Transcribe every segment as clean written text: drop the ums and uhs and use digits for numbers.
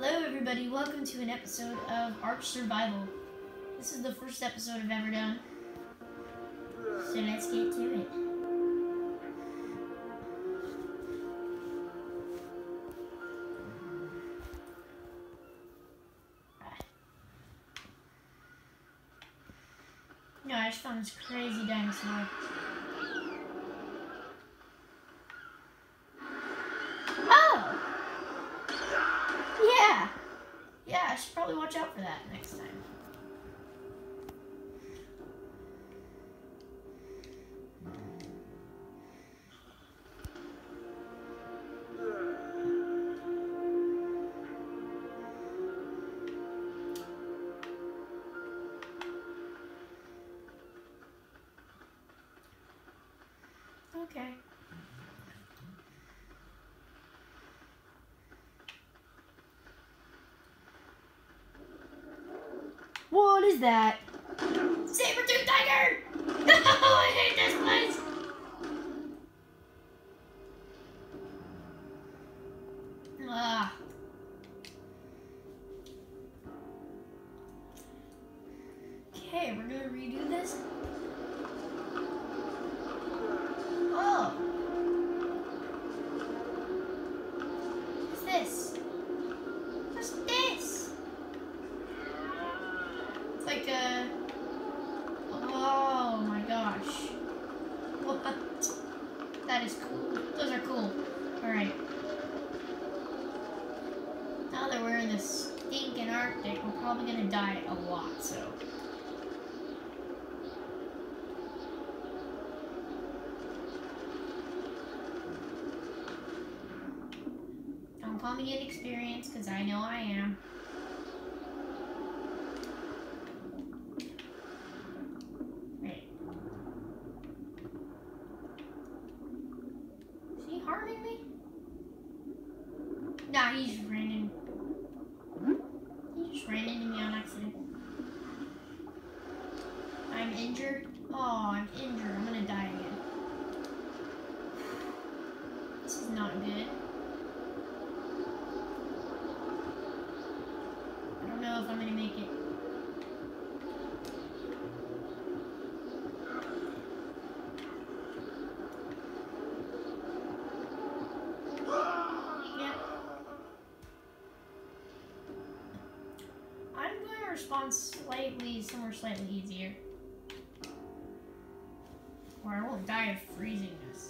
Hello everybody, welcome to an episode of Ark Survival. This is the first episode I've ever done, so let's get to it. No, I just found this crazy dinosaur. Oh! Yeah, I should probably watch out for that next time. Okay. What is that? Saber-tooth tiger! Oh, I hate this place! Ah. Okay, we're gonna redo this. Oh! What's this? What's this? It's like a... Oh my gosh. What? That is cool. Those are cool. Alright. Now that we're in the stinking Arctic, we're probably gonna die a lot, so... Don't call me inexperienced, because I know I am. Right. Is he harming me? Nah, he just ran in. He just ran into me on accident. I'm injured. Oh, I'm injured. I'm gonna die again. This is not good. I don't know if I'm gonna make it. Yep. I'm going to respond somewhere slightly easier. Or I won't die of freezingness.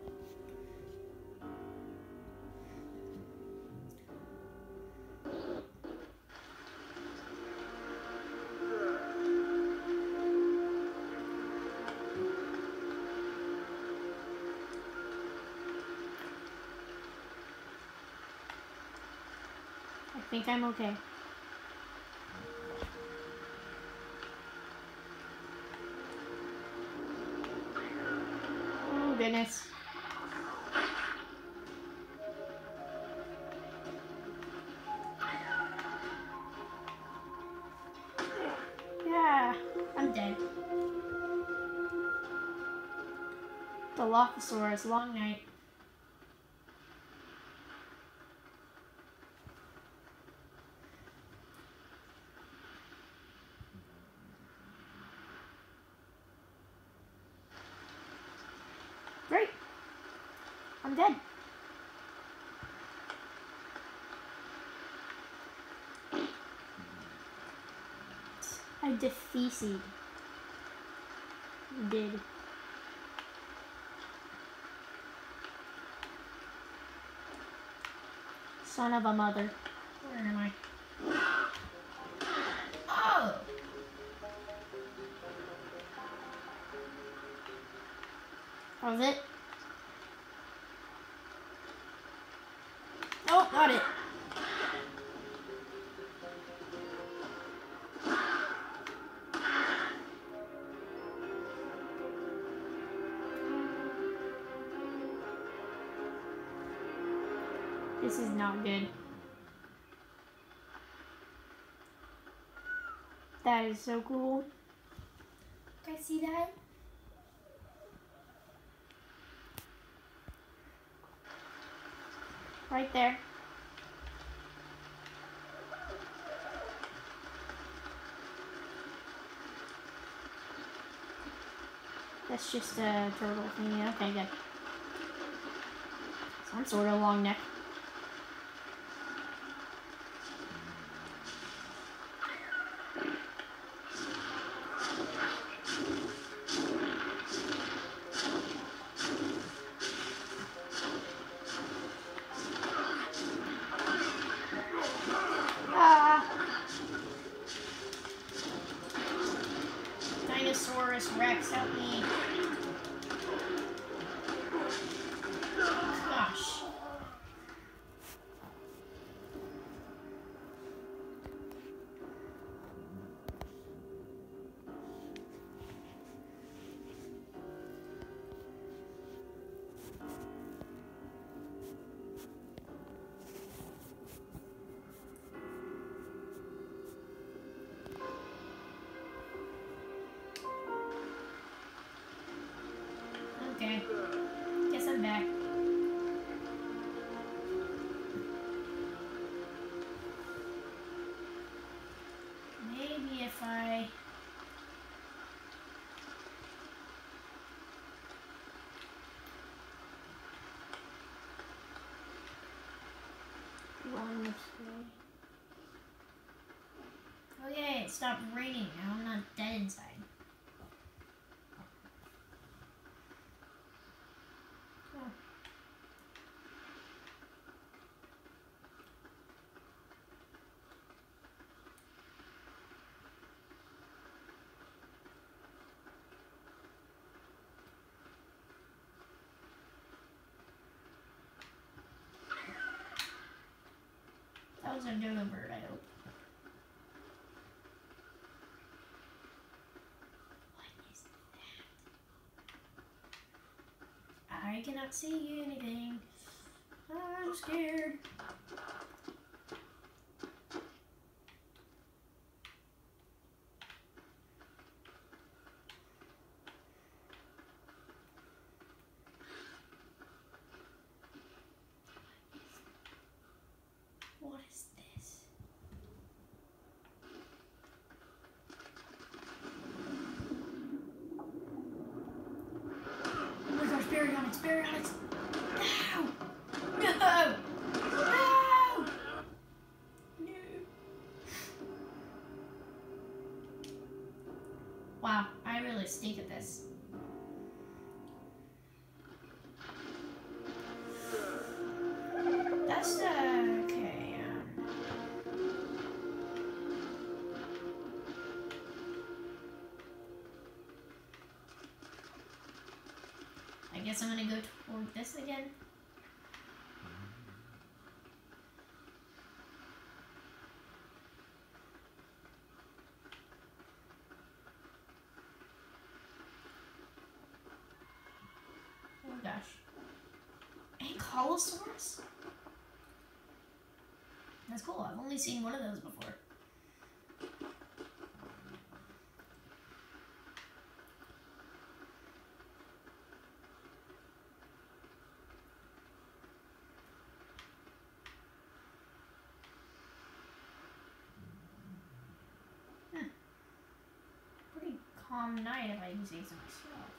I think I'm okay. Oh goodness. Yeah, I'm dead. Dilophosaurus, long night. Great. I'm dead. I defeated. You did. Son of a mother. Where am I? Oh! That was it? Oh, got it. This is not good. That is so cool. Can I see that? Right there. That's just a turtle thing. Okay, good. Some sort of long neck. Dinosaurus Rex, help me. Gosh. Okay. Guess I'm back. Maybe if I... run this way. Oh yay, it stopped raining. Now I'm not dead inside. 1,000 dodo bird, I hope. What is that? I cannot see anything. I'm scared. What is this? Oh my gosh, Baryonyx, Baryonyx! No! No! No! No! Wow, I really stink at this. That's okay. I guess I'm gonna go toward this again. Oh gosh. Ankylosaurus? That's cool. I've only seen one of those before. Pretty calm night, if I can say so myself.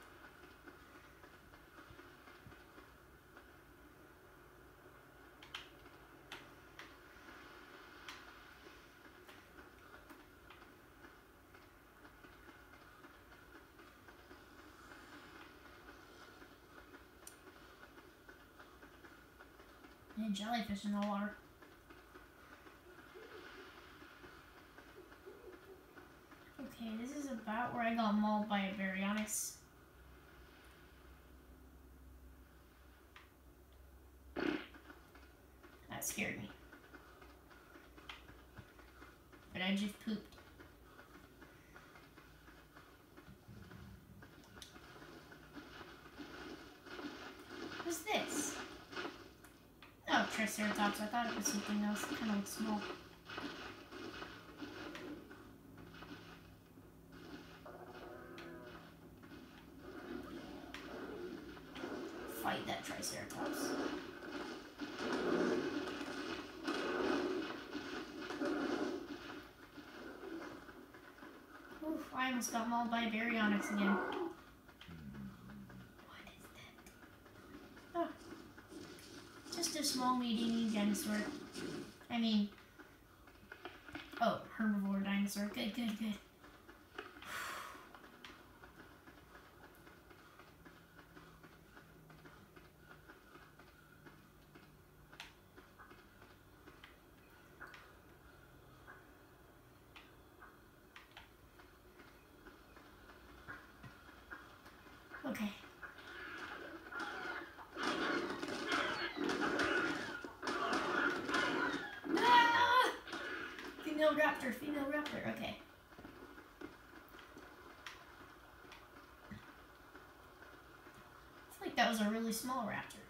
And jellyfish in the water. Okay, this is about where I got mauled by a Baryonyx. That scared me. But I just pooped. What's this? Oh, Triceratops. I thought it was something else. It kind of looks small. Fight that Triceratops. Oof, I almost got mauled by a Baryonyx again. meat-eating dinosaur. I mean, oh, herbivore dinosaur. Good, good, good. Okay. Ah! Female raptor, okay. I feel like that was a really small raptor.